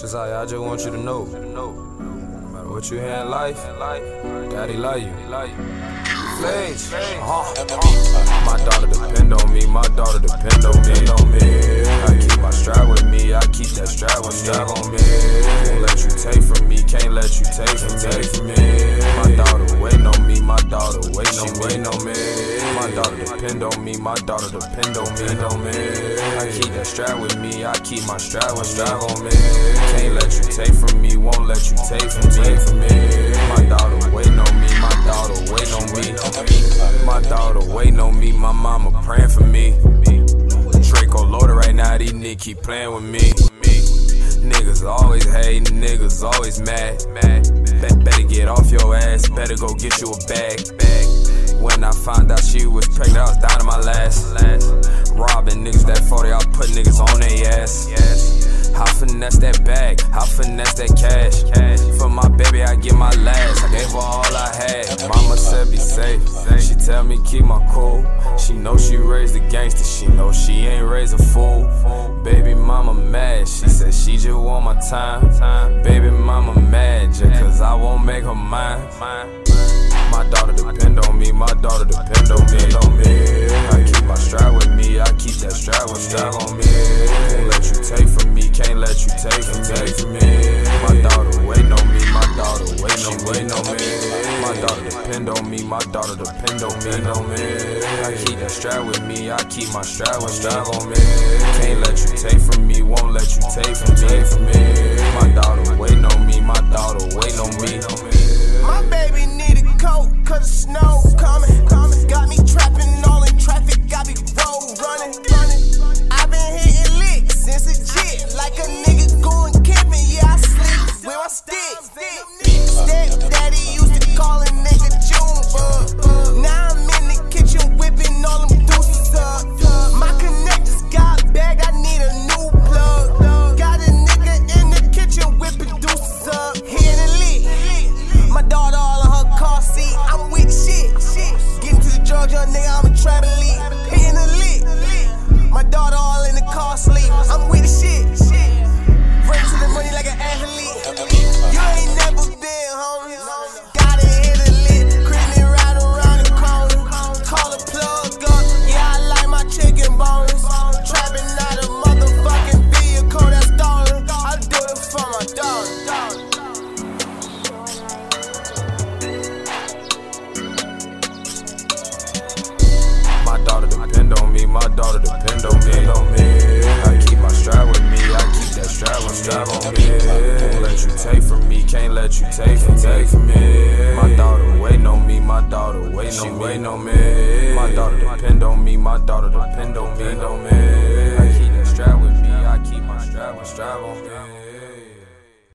I just want you to know, no matter what you hear in life, Daddy love you. Flames, my daughter depend on me, my daughter depend on me. I keep my strap with me, I keep that strap on me. Can't let you take from me, can't let you take from me. My daughter waiting on me, my daughter waiting on me. My daughter depend on me, my daughter depend on me. I keep that strap with me, I keep my strap on me. Can't let you take from me, won't let you take from me. My daughter waiting on me, my daughter waiting on me. My daughter waiting on me, my mama praying for me. Draco loaded right now, these niggas keep playing with me. Niggas always hating, niggas always mad. Better get off your ass, better go get you a bag. When I found out she was pregnant, I was down to my last. Robbing niggas that 40, I'll put niggas on their ass. I finesse that bag, I finesse that cash. For my baby, I get my last. I gave her all I had. Mama said be safe. She tell me keep my cool. She know she raised a gangster. She know she ain't raised a fool. Baby mama mad. She said she just want my time. Baby mama mad just cause I won't make her mine. My daughter depend on me, my daughter depend on me. I keep my strap with me, I keep that strap on me. Can't let you take from me, can't let you take from me. My daughter waiting on me, my daughter waiting on me. My daughter depend on me, my daughter depend on me. I keep that strap with me, I keep my strap on me. Can't let you take from me, won't let you take from me. My daughter waiting on me, my daughter waiting on me. My baby need a coat, cause the snow coming. Got me trapping all in traffic, got me road running. I've been hitting licks since a jit, like a nigga going camping, yeah I sleep with my stick. Stepdaddy used to call a nigga Junebug. Now I'm in the kitchen whipping all them deuces up. My connectors got bagged, I need a new plug. Got a nigga in the kitchen whipping deuces up. Hitting the lick. My daughter all in her car seat, I'm with shit. Getting to the drugs, young nigga, I'm a traveling lead. Hitting the lick. My daughter all in the car sleep, I'm with the shit. Run to the money like an athlete. You ain't never been homeless. Gotta hit a lick, creeping right around the corner. Call the plug up, yeah I like my chicken bonus. Trapping out a motherfucking vehicle that's stolen. I do it for my daughter. My daughter depend on me, my daughter depend on me. I keep my strap with me, I keep that strap on me. Can't let you take from me, can't let you take from me. My daughter waiting on me, my daughter waiting on me. My daughter depend on me, my daughter depend on me.